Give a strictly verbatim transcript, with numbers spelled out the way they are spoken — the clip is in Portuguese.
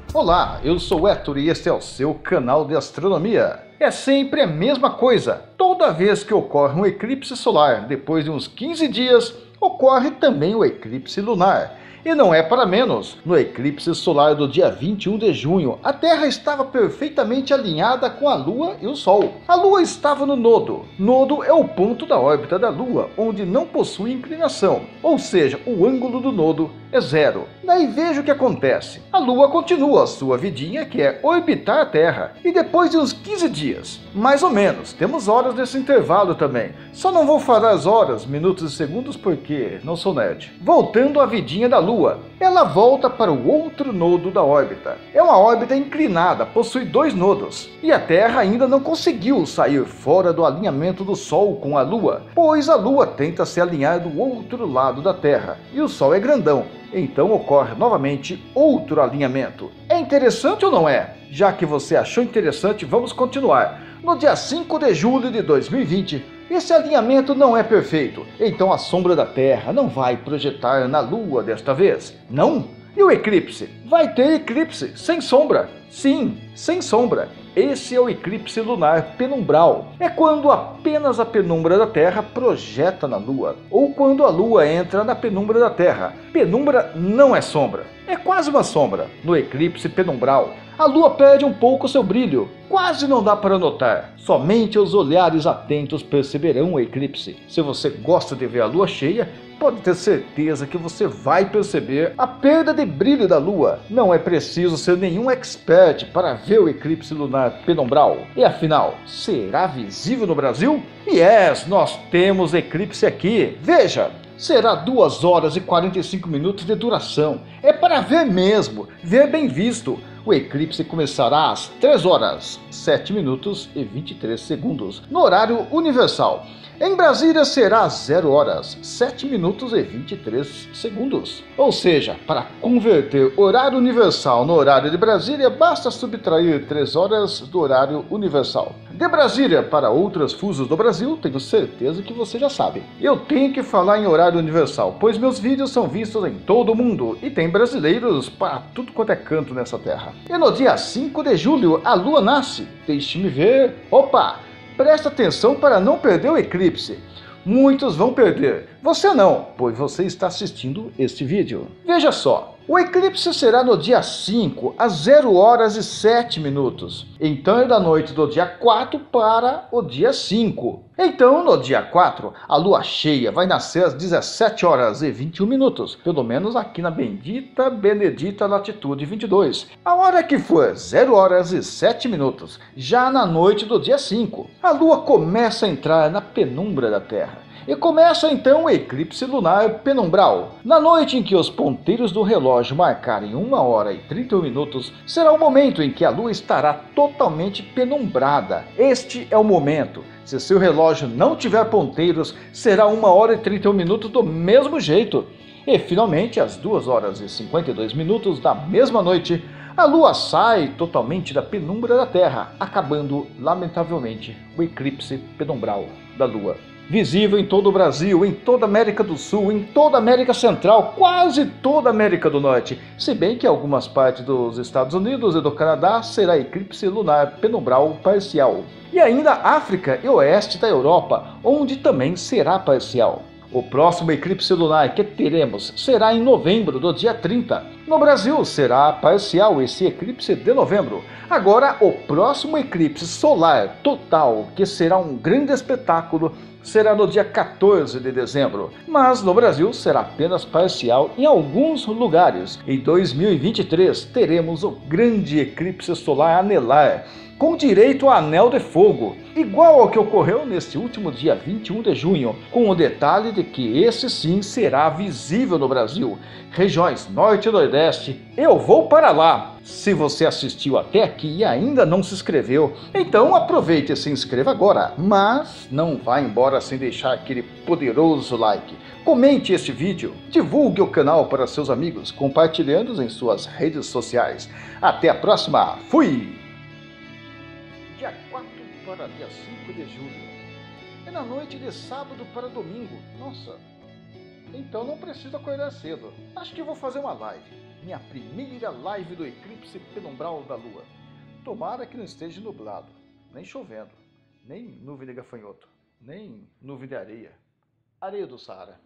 Olá, eu sou o Héctor e este é o seu canal de astronomia. É sempre a mesma coisa. Toda vez que ocorre um eclipse solar, depois de uns quinze dias, ocorre também o eclipse lunar. E não é para menos. No eclipse solar do dia vinte e um de junho, a Terra estava perfeitamente alinhada com a Lua e o Sol. A Lua estava no nodo. Nodo é o ponto da órbita da Lua, onde não possui inclinação, ou seja, o ângulo do nodo é zero. Daí veja o que acontece. A Lua continua a sua vidinha, que é orbitar a Terra. E depois de uns quinze dias, mais ou menos, temos horas nesse intervalo também. Só não vou falar as horas, minutos e segundos porque não sou nerd. Voltando à vidinha da Lua, ela volta para o outro nodo da órbita. É uma órbita inclinada, possui dois nodos. E a Terra ainda não conseguiu sair fora do alinhamento do Sol com a Lua, pois a Lua tenta se alinhar do outro lado da Terra. E o Sol é grandão. Então ocorre novamente outro alinhamento. É interessante ou não é? Já que você achou interessante, vamos continuar. No dia cinco de julho de dois mil e vinte, esse alinhamento não é perfeito, então a sombra da Terra não vai projetar na Lua desta vez. Não? E o eclipse? Vai ter eclipse sem sombra. Sim, sem sombra. Esse é o eclipse lunar penumbral. É quando apenas a penumbra da Terra projeta na Lua, ou quando a Lua entra na penumbra da Terra. Penumbra não é sombra, é quase uma sombra. No eclipse penumbral, a Lua perde um pouco seu brilho, quase não dá para notar. Somente os olhares atentos perceberão o eclipse. Se você gosta de ver a Lua cheia, pode ter certeza que você vai perceber a perda de brilho da Lua. Não é preciso ser nenhum expert para ver o eclipse lunar penumbral. E afinal, será visível no Brasil? Yes, nós temos eclipse aqui. Veja! Será duas horas e quarenta e cinco minutos de duração. É para ver mesmo, ver bem visto. O eclipse começará às três horas, sete minutos e vinte e três segundos, no horário universal. Em Brasília será zero horas, sete minutos e vinte e três segundos. Ou seja, para converter horário universal no horário de Brasília, basta subtrair três horas do horário universal. De Brasília para outros fusos do Brasil, tenho certeza que você já sabe. Eu tenho que falar em horário universal, pois meus vídeos são vistos em todo o mundo e tem brasileiros para tudo quanto é canto nessa terra. E no dia cinco de julho, a Lua nasce. Deixe-me ver. Opa! Presta atenção para não perder o eclipse. Muitos vão perder. Você não, pois você está assistindo este vídeo. Veja só, o eclipse será no dia cinco, às zero horas e sete minutos. Então é da noite do dia quatro para o dia cinco. Então, no dia quatro, a lua cheia vai nascer às dezessete horas e vinte e um minutos, pelo menos aqui na bendita Benedita Latitude vinte e dois. A hora que for zero horas e sete minutos, já na noite do dia cinco, a lua começa a entrar na penumbra da Terra. E começa então o eclipse lunar penumbral. Na noite em que os ponteiros do relógio marcarem uma hora e trinta e um minutos, será o momento em que a lua estará totalmente penumbrada. Este é o momento. Se seu relógio não tiver ponteiros, será uma hora e trinta e um minutos do mesmo jeito. E finalmente, às duas horas e cinquenta e dois minutos da mesma noite, a lua sai totalmente da penumbra da Terra, acabando, lamentavelmente, o eclipse penumbral da lua. Visível em todo o Brasil, em toda a América do Sul, em toda a América Central, quase toda a América do Norte, se bem que em algumas partes dos Estados Unidos e do Canadá será eclipse lunar penumbral parcial. E ainda África e Oeste da Europa, onde também será parcial. O próximo eclipse lunar que teremos será em novembro, do dia trinta. No Brasil será parcial esse eclipse de novembro. Agora o próximo eclipse solar total, que será um grande espetáculo, será no dia quatorze de dezembro, mas no Brasil será apenas parcial em alguns lugares. Em dois mil e vinte e três teremos o grande eclipse solar anelar, com direito a anel de fogo, igual ao que ocorreu neste último dia vinte e um de junho, com o detalhe de que esse sim será visível no Brasil, regiões norte e nordeste. Eu vou para lá! Se você assistiu até aqui e ainda não se inscreveu, então aproveite e se inscreva agora, mas não vá embora sem deixar aquele poderoso like. Comente este vídeo, divulgue o canal para seus amigos, compartilhando em suas redes sociais. Até a próxima, fui! Dia quatro para dia cinco de julho. É na noite de sábado para domingo. Nossa, então não preciso acordar cedo. Acho que vou fazer uma live. minha primeira live do eclipse penumbral da Lua. Tomara que não esteja nublado, nem chovendo, nem nuvem de gafanhoto, nem nuvem de areia. Areia do Saara.